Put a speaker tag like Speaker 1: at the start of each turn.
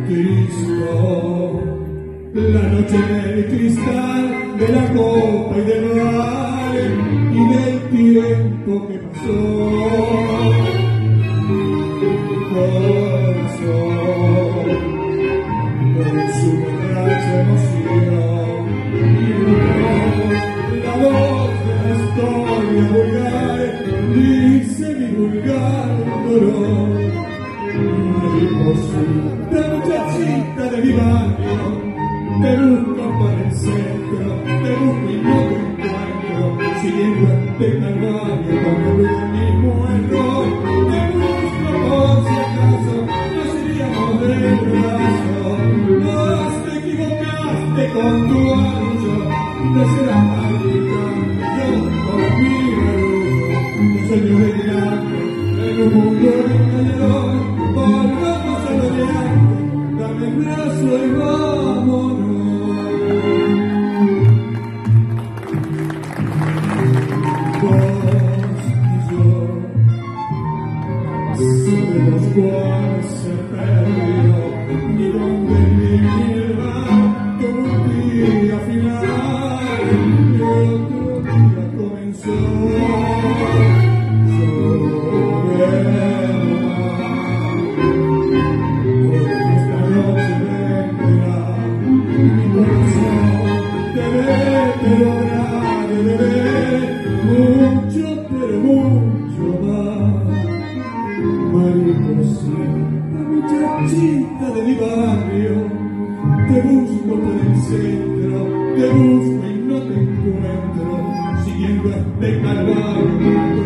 Speaker 1: Cristo, la noche del cristal, de la copa y del baile y del tiempo que pasó. Corazón, con su borracha emoción, y la voz de la historia vulgar dice mi vulgar dolor. La muchachita de mi barrio, te busco por el centro, te busco y no te encuentro, siguiendo este calvario cuando veo mi muerto. Te busco por si acaso, nos iríamos del brazo. Vos te equivocaste con tu ancho de ser amarga, yo con mi barullo, un sueño delirante en un mundo engañador. Volvamos a lo de antes, dame el brazo y vámonos. Vos y yo sabemos cuál se perdió, ni dónde vivirá como un día final y otro día comenzó. Muchachita de mi barrio, te busco por el centro, te busco y no te encuentro, siguiendo este calvario.